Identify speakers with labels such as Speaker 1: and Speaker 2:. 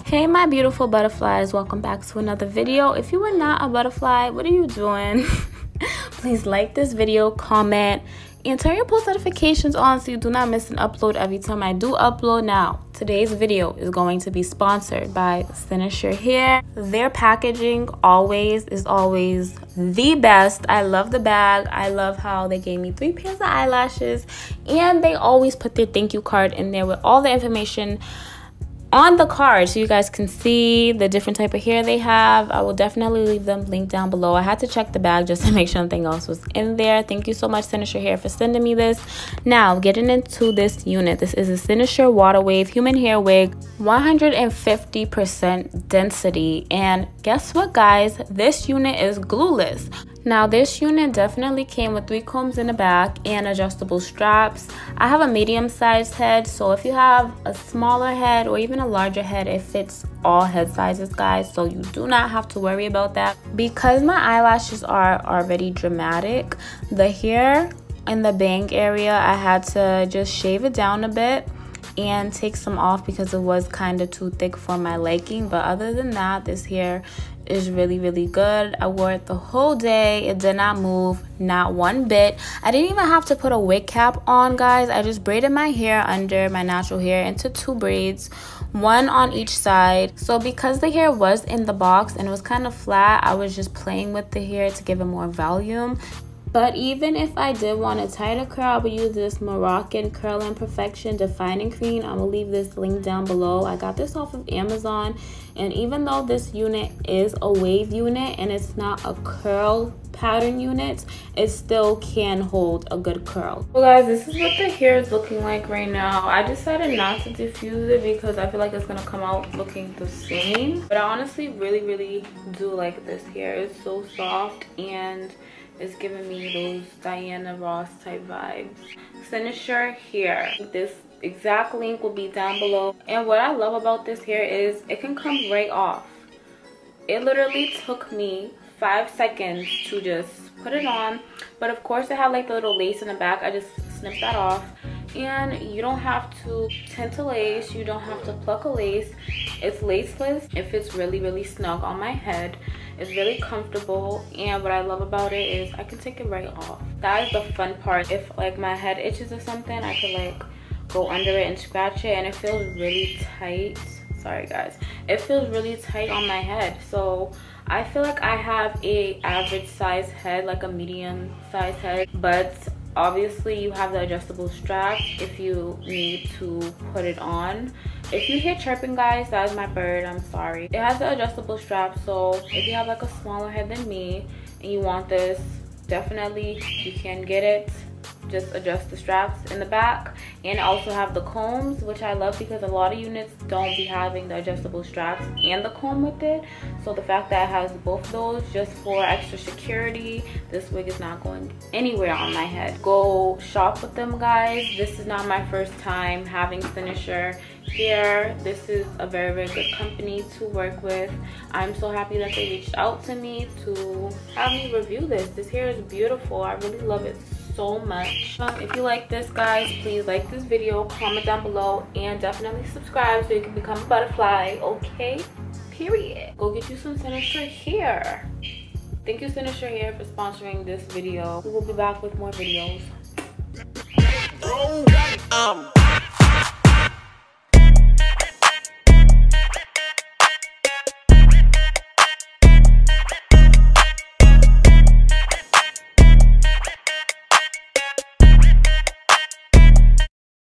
Speaker 1: Hey my beautiful butterflies, welcome back to another video. If you are not a butterfly, what are you doing? Please like this video, comment, and turn your post notifications on so you do not miss an upload every time I do upload. Now, today's video is going to be sponsored by Cynosure Hair. Their packaging is always the best. I love the bag. I love how they gave me 3 pairs of eyelashes, and they always put their thank you card in there with all the information on the card so you guys can see the different type of hair they have. I will definitely leave them linked down below. I had to check the bag just to make sure nothing else was in there. Thank you so much, Cynosure Hair, for sending me this. Now, getting into this unit. This is a Cynosure Water Wave Human Hair Wig, 150% density. And guess what, guys? This unit is glueless. Now, this unit definitely came with 3 combs in the back and adjustable straps. I have a medium-sized head, so if you have a smaller head or even a larger head, it fits all head sizes, guys, so you do not have to worry about that. Because my eyelashes are already dramatic, the hair in the bang area, I had to just shave it down a bit and take some off because it was kind of too thick for my liking. But other than that, this hair is really good. I wore it the whole day. It did not move, not one bit. I didn't even have to put a wig cap on, guys. I just braided my hair under my natural hair into 2 braids, 1 on each side. So because the hair was in the box and it was kind of flat, I was just playing with the hair to give it more volume. But even if I did want a tighter curl, I would use this Moroccan Curl and Perfection Defining Cream. I'm gonna leave this link down below. I got this off of Amazon, and even though this unit is a wave unit and it's not a curl pattern unit, it still can hold a good curl. So guys, this is what the hair is looking like right now. I decided not to diffuse it because I feel like it's gonna come out looking the same, but I honestly really do like this hair. It's so soft and it's giving me those Diana Ross type vibes. Cynosure Hair. This exact link will be down below. And what I love about this hair is it can come right off. It literally took me 5 seconds to just put it on. But of course it had like the little lace in the back. I just snipped that off. And you don't have to tint a lace. You don't have to pluck a lace. It's laceless. It fits really snug on my head. It's really comfortable, and what I love about it is I can take it right off. That is the fun part. If like my head itches or something, I could like go under it and scratch it, and it feels really tight. Sorry guys, it feels really tight on my head. So I feel like I have a average size head, like a medium size head, but obviously you have the adjustable strap if you need to put it on. If you hear chirping, guys, that is my bird. I'm sorry. It has the adjustable strap, so if you have like a smaller head than me and you want this, definitely you can get it. Just adjust the straps in the back, and I also have the combs, which I love because a lot of units don't be having the adjustable straps and the comb with it. So the fact that it has both of those just for extra security, this wig is not going anywhere on my head. Go shop with them, guys. This is not my first time having Cynosure Hair. This is a very good company to work with. I'm so happy that they reached out to me to have me review this. This hair is beautiful. I really love it so much. If you like this, guys, please like this video, comment down below, and definitely subscribe so you can become a butterfly, okay? Period. Go get you some Cynosure Hair. Thank you, Cynosure Hair, for sponsoring this video. We will be back with more videos.